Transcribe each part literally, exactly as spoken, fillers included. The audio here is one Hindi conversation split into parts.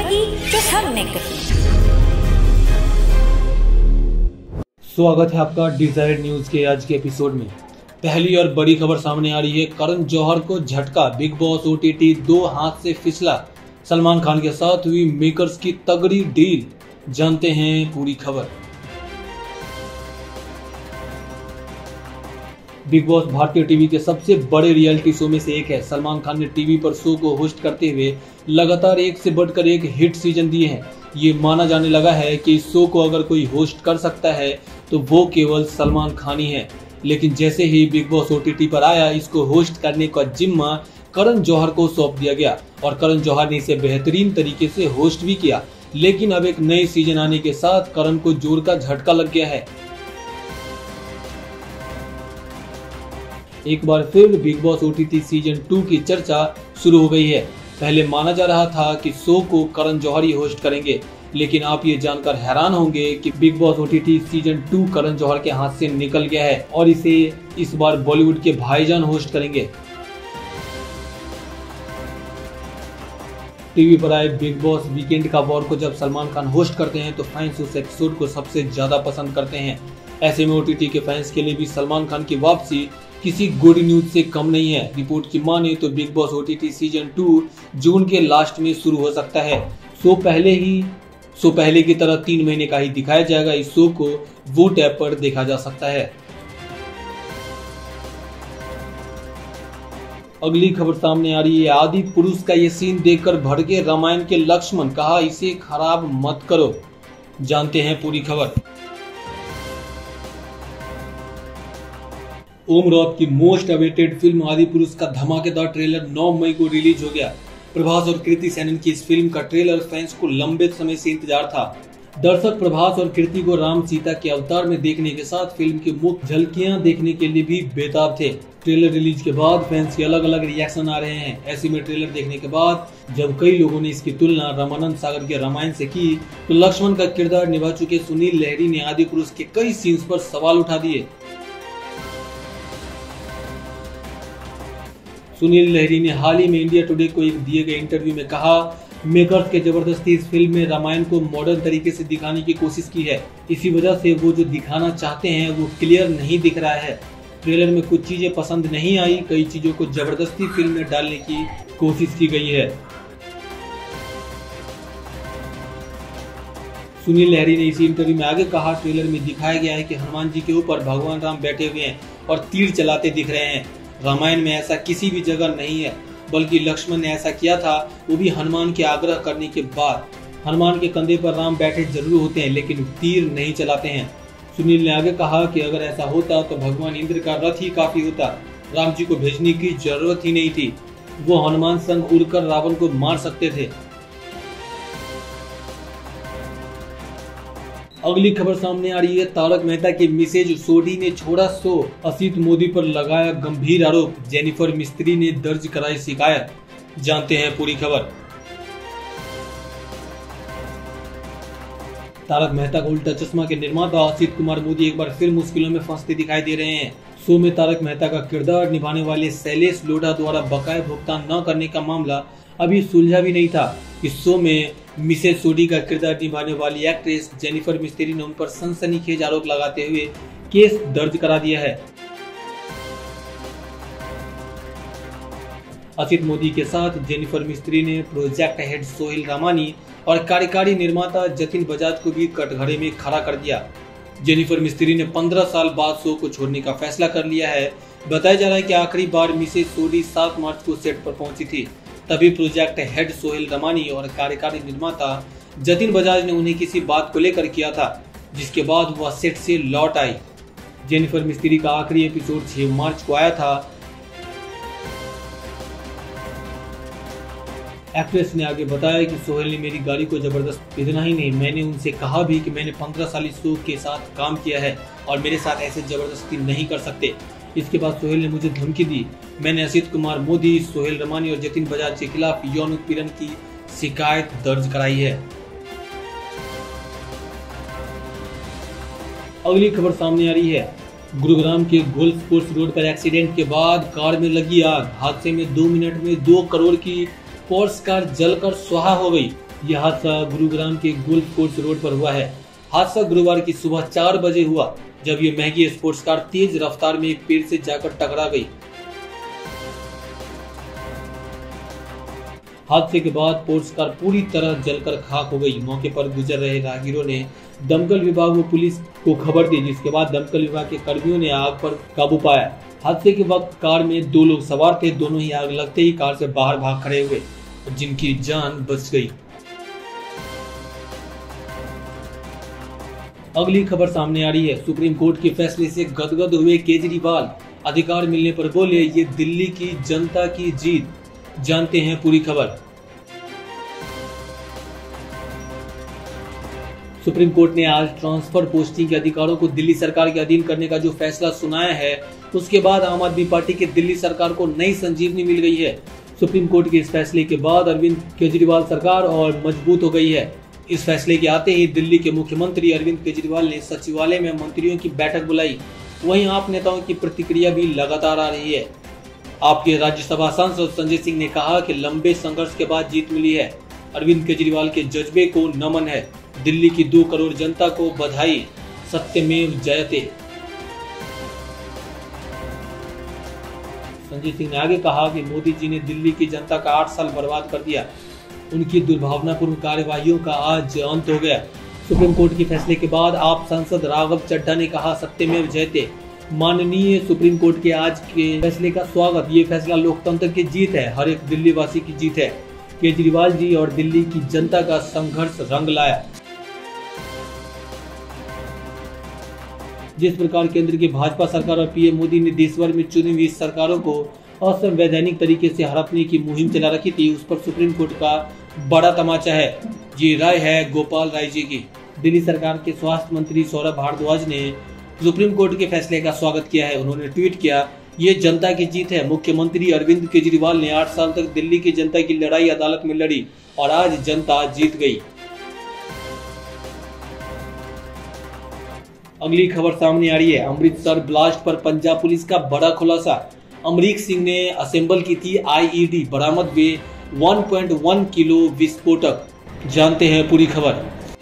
वही जो हमने कही। स्वागत है आपका डिजायर न्यूज के आज के एपिसोड में। पहली और बड़ी खबर सामने आ रही है। करण जौहर को झटका, बिग बॉस ओटीटी दो हाथ से फिसला। सलमान खान के साथ हुई मेकर्स की तगड़ी डील, जानते हैं पूरी खबर। बिग बॉस भारतीय टीवी के सबसे बड़े रियलिटी शो में से एक है। सलमान खान ने टीवी पर शो को होस्ट करते हुए लगातार एक से बढ़कर एक हिट सीजन दिए हैं। ये माना जाने लगा है कि इस शो को अगर कोई होस्ट कर सकता है तो वो केवल सलमान खान ही है। लेकिन जैसे ही बिग बॉस ओटीटी पर आया, इसको होस्ट करने का जिम्मा करण जौहर को सौंप दिया गया और करण जौहर ने इसे बेहतरीन तरीके से होस्ट भी किया। लेकिन अब एक नए सीजन आने के साथ करण को जोर का झटका लग गया है। एक बार फिर Bigg Boss OTT season two की चर्चा शुरू हो गई है। पहले माना जा रहा था कि शो को करण जौहर ही होस्ट करेंगे, लेकिन आप ये जानकर हैरान होंगे कि Bigg Boss OTT season two Karan Johar के हाथ से निकल गया है और इसे इस बार बॉलीवुड के भाईजान होस्ट करेंगे। टीवी पर आए बिग बॉस वीकेंड का वॉर को जब सलमान खान होस्ट करते हैं तो फैंस उस एपिसोड को सबसे ज्यादा पसंद करते हैं। ऐसे में ओटीटी के फैंस के लिए भी सलमान खान की वापसी किसी गुड न्यूज से कम नहीं है। रिपोर्ट की माने तो Bigg Boss OTT season two June के लास्ट में शुरू हो सकता है। शो पहले ही शो पहले की तरह तीन महीने का ही दिखाया जाएगा। इस शो को वूट ऐप पर देखा जा सकता है। अगली खबर सामने आ रही है। आदि पुरुष का ये सीन देखकर भड़के रामायण के लक्ष्मण, कहा इसे खराब मत करो, जानते हैं पूरी खबर। ओम रॉथ की मोस्ट अवेटेड फिल्म आदि पुरुष का धमाकेदार ट्रेलर नौ मई को रिलीज हो गया। प्रभास और कृति सेनन की इस फिल्म का ट्रेलर फैंस को लंबे समय से इंतजार था। दर्शक प्रभास और कृति को राम सीता के अवतार में देखने के साथ फिल्म की मुख्य झलकियां देखने के लिए भी बेताब थे। ट्रेलर रिलीज के बाद फैंस के अलग अलग रिएक्शन आ रहे हैं। ऐसे में ट्रेलर देखने के बाद जब कई लोगों ने इसकी तुलना रामानंद सागर के रामायण से की तो लक्ष्मण का किरदार निभा चुके सुनील लहरी ने आदि पुरुष के कई सीन्स पर सवाल उठा दिए। सुनील लहरी ने हाल ही में इंडिया टुडे को एक दिए गए इंटरव्यू में कहा, मेकर्स के जबरदस्ती इस फिल्म में रामायण को मॉडर्न तरीके से दिखाने की कोशिश की है। इसी वजह से वो जो दिखाना चाहते हैं वो क्लियर नहीं दिख रहा है। ट्रेलर में कुछ चीजें पसंद नहीं आई, कई चीजों को जबरदस्ती फिल्म में डालने की कोशिश की गई है। सुनील लहरी ने इसी इंटरव्यू में आगे कहा, ट्रेलर में दिखाया गया है कि हनुमान जी के ऊपर भगवान राम बैठे हुए हैं और तीर चलाते दिख रहे हैं। रामायण में ऐसा किसी भी जगह नहीं है, बल्कि लक्ष्मण ने ऐसा किया था, वो भी हनुमान के आग्रह करने के बाद। हनुमान के कंधे पर राम बैठे जरूर होते हैं, लेकिन तीर नहीं चलाते हैं। सुनील ने आगे कहा कि अगर ऐसा होता तो भगवान इंद्र का रथ ही काफी होता, राम जी को भेजने की जरूरत ही नहीं थी। वो हनुमान संग उड़कर रावण को मार सकते थे। अगली खबर सामने आ रही है। तारक मेहता की मिसेज सोडी ने छोड़ा शो, असित मोदी पर लगाया गंभीर आरोप, जेनिफर मिस्त्री ने दर्ज कराई शिकायत, जानते हैं पूरी खबर। तारक मेहता का उल्टा चश्मा के निर्माता असित कुमार मोदी एक बार फिर मुश्किलों में फंसते दिखाई दे रहे हैं। शो में तारक मेहता का किरदार निभाने वाले शैलेश लोढ़ा द्वारा बकाया भुगतान न करने का मामला अभी सुलझा भी नहीं था। इस शो में मिसेज सोडी का किरदार निभाने वाली एक्ट्रेस जेनिफर मिस्त्री ने उन पर सनसनीखेज आरोप लगाते हुए केस दर्ज करा दिया है। असित मोदी के साथ जेनिफर मिस्त्री ने प्रोजेक्ट हेड सोहेल रामानी और कार्यकारी निर्माता जतिन बजाज को भी कटघरे में खड़ा कर दिया। जेनिफर मिस्त्री ने पंद्रह साल बाद शो को छोड़ने का फैसला कर लिया है। बताया जा रहा है कि आखिरी बार मिसेज सोडी सात मार्च को सेट पर पहुंची थी। तभी प्रोजेक्ट हेड सोहेल रमानी और कार्यकारी निर्माता जतिन बजाज ने उन्हें किसी बात को लेकर किया था, जिसके बाद वह सेट से लौट आई। जेनिफर मिस्त्री का आखिरी एपिसोड छह मार्च को आया था। एक्ट्रेस ने आगे बताया कि सोहेल ने मेरी गाड़ी को जबरदस्त, इतना ही नहीं, मैंने उनसे कहा भी कि मैंने पंद्रह साल इस शो के साथ काम किया है और मेरे साथ ऐसे जबरदस्ती नहीं कर सकते। इसके बाद सोहेल ने मुझे धमकी दी। मैंने असित कुमार मोदी, सोहेल रमानी और जतिन बजाज के खिलाफ यौन उत्पीड़न की शिकायत दर्ज कराई है। अगली खबर सामने आ रही है। गुरुग्राम के गोल्फ कोर्स रोड पर एक्सीडेंट के बाद कार में लगी आग। हादसे में दो मिनट में दो करोड़ की पोर्स कार जलकर सुहा हो गई। यह हादसा गुरुग्राम के गोल्फ कोर्स रोड पर हुआ है। हादसा गुरुवार की सुबह चार बजे हुआ, जब ये महंगी स्पोर्ट्स कार तेज रफ्तार में एक पेड़ से जाकर टकरा गई। हादसे के बाद स्पोर्ट्स कार पूरी तरह जलकर खाक हो गई। मौके पर गुजर रहे राहगीरों ने दमकल विभाग व पुलिस को खबर दी, जिसके बाद दमकल विभाग के कर्मियों ने आग पर काबू पाया। हादसे के वक्त कार में दो लोग सवार थे। दोनों ही आग लगते ही कार से बाहर भाग खड़े हुए, जिनकी जान बच गई। अगली खबर सामने आ रही है। सुप्रीम कोर्ट के फैसले से गदगद हुए केजरीवाल। अधिकार मिलने पर बोले, ये दिल्ली की जनता की जीत। जानते हैं पूरी खबर। सुप्रीम कोर्ट ने आज ट्रांसफर पोस्टिंग के अधिकारों को दिल्ली सरकार के अधीन करने का जो फैसला सुनाया है, उसके बाद आम आदमी पार्टी के दिल्ली सरकार को नई संजीवनी मिल गई है। सुप्रीम कोर्ट के इस फैसले के बाद अरविंद केजरीवाल सरकार और मजबूत हो गई है। इस फैसले के आते ही दिल्ली के मुख्यमंत्री अरविंद केजरीवाल ने सचिवालय में मंत्रियों की बैठक बुलाई। वहीं आप नेताओं की प्रतिक्रिया भी लगातार आ रही है। आपके राज्यसभा सांसद संजय सिंह ने कहा कि लंबे संघर्ष के बाद जीत मिली है। अरविंद केजरीवाल के जज्बे को नमन है। दिल्ली की दो करोड़ जनता को बधाई। सत्यमेव जयते। संजय सिंह ने आगे कहा कि मोदी जी ने दिल्ली की जनता का आठ साल बर्बाद कर दिया। उनकी दुर्भावनापूर्ण कार्यवाहियों का आज अंत हो गया। सुप्रीम कोर्ट के फैसले के बाद आप सांसद राघव चड्ढा ने कहा, सत्यमेव जयते। माननीय सुप्रीम कोर्ट के आज के फैसले का स्वागत। ये फैसला लोकतंत्र की जीत है, हर एक दिल्ली वासी की जीत है। केजरीवाल जी और दिल्ली की जनता का संघर्ष रंग लाया। जिस प्रकार केंद्र की भाजपा सरकार और पीएम मोदी ने देश भर में चुनी हुई सरकारों को असंवैधानिक तरीके से हड़पने की मुहिम चला रखी थी, उस पर सुप्रीम कोर्ट का बड़ा तमाचा है। ये राय है गोपाल राय जी की। दिल्ली सरकार के स्वास्थ्य मंत्री सौरभ भारद्वाज ने सुप्रीम कोर्ट के फैसले का स्वागत किया है। उन्होंने ट्वीट किया, ये जनता की जीत है। मुख्यमंत्री अरविंद केजरीवाल ने आठ साल तक दिल्ली की जनता की लड़ाई अदालत में लड़ी और आज जनता जीत गई। अगली खबर सामने आ रही है। अमृतसर ब्लास्ट पर पंजाब पुलिस का बड़ा खुलासा। अमरीक सिंह ने असेंबल की थी आईईडी, बरामद हुए एक पॉइंट एक किलो विस्फोटक। जानते हैं पूरी खबर।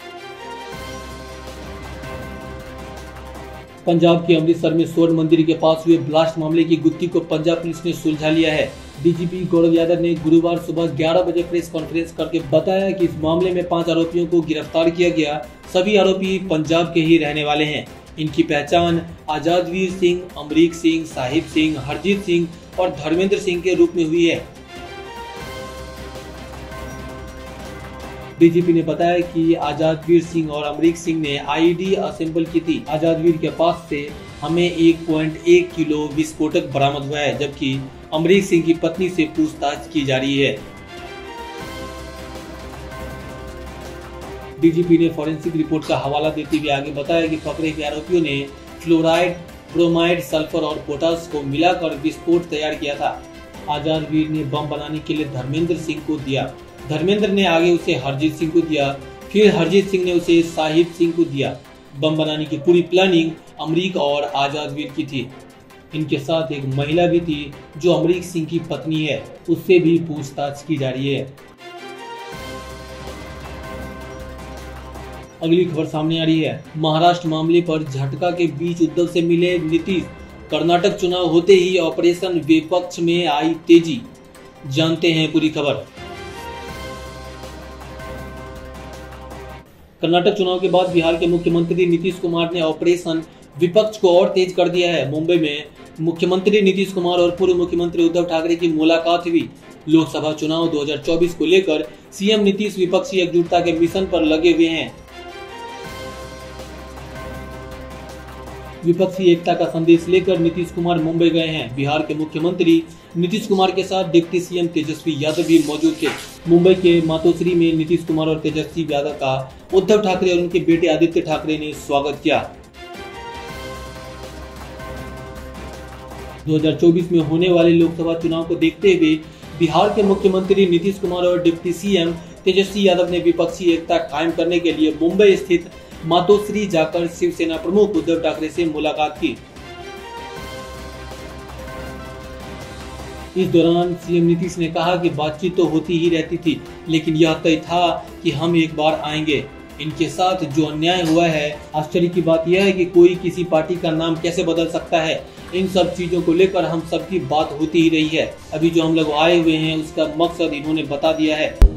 पंजाब के अमृतसर में स्वर्ण मंदिर के पास हुए ब्लास्ट मामले की गुत्थी को पंजाब पुलिस ने सुलझा लिया है। डीजीपी गौरव यादव ने गुरुवार सुबह ग्यारह बजे प्रेस कॉन्फ्रेंस करके बताया कि इस मामले में पांच आरोपियों को गिरफ्तार किया गया। सभी आरोपी पंजाब के ही रहने वाले हैं। इनकी पहचान आजादवीर सिंह, अमरीक सिंह, साहिब सिंह, हरजीत सिंह और धर्मेंद्र सिंह के रूप में हुई है। डीजीपी ने बताया कि आजादवीर सिंह और अमरीक सिंह ने आईईडी असेंबल की थी। आजादवीर के पास से हमें एक पॉइंट एक किलो विस्फोटक बरामद हुआ है, जबकि अमरीक सिंह की पत्नी से पूछताछ की जा रही है। डीजीपी ने फॉरेंसिक रिपोर्ट का हवाला देते हुए आगे बताया कि पकड़े गए आरोपियों ने फ्लोराइड, ब्रोमाइड, सल्फर और पोटास को मिलाकर विस्फोट तैयार किया था। आजादवीर ने बम बनाने के लिए धर्मेंद्र सिंह को दिया। धर्मेंद्र ने आगे उसे हरजीत सिंह को दिया, फिर हरजीत सिंह ने उसे साहिब सिंह को दिया। बम बनाने की पूरी प्लानिंग अमरीक और आजादवीर की थी। इनके साथ एक महिला भी थी जो अमरीक सिंह की पत्नी है, उससे भी पूछताछ की जा रही है। अगली खबर सामने आ रही है। महाराष्ट्र मामले पर झटका के बीच उद्धव से मिले नीतीश। कर्नाटक चुनाव होते ही ऑपरेशन विपक्ष में आई तेजी। जानते हैं पूरी खबर। कर्नाटक चुनाव के बाद बिहार के मुख्यमंत्री नीतीश कुमार ने ऑपरेशन विपक्ष को और तेज कर दिया है। मुंबई में मुख्यमंत्री नीतीश कुमार और पूर्व मुख्यमंत्री उद्धव ठाकरे की मुलाकात हुई। लोकसभा चुनाव दो हज़ार चौबीस को लेकर सीएम नीतीश विपक्षी एकजुटता के मिशन पर लगे हुए हैं। विपक्षी एकता का संदेश लेकर नीतीश कुमार मुंबई गए हैं। बिहार के मुख्यमंत्री नीतीश कुमार के साथ डिप्टी सीएम तेजस्वी यादव भी मौजूद थे। मुंबई के मातोश्री में नीतीश कुमार और तेजस्वी यादव का उद्धव ठाकरे और उनके बेटे आदित्य ठाकरे ने स्वागत किया। दो हज़ार चौबीस में होने वाले लोकसभा चुनाव को देखते हुए बिहार के मुख्यमंत्री नीतीश कुमार और डिप्टी सीएम तेजस्वी यादव ने विपक्षी एकता कायम करने के लिए मुंबई स्थित मातोश्री जाकर शिवसेना प्रमुख उद्धव ठाकरे से मुलाकात की। इस दौरान सीएम नीतीश ने कहा कि बातचीत तो होती ही रहती थी, लेकिन यह तय था कि हम एक बार आएंगे। इनके साथ जो अन्याय हुआ है, आश्चर्य की बात यह है कि कोई किसी पार्टी का नाम कैसे बदल सकता है। इन सब चीजों को लेकर हम सबकी बात होती ही रही है। अभी जो हम लोग आए हुए हैं उसका मकसद इन्होंने बता दिया है।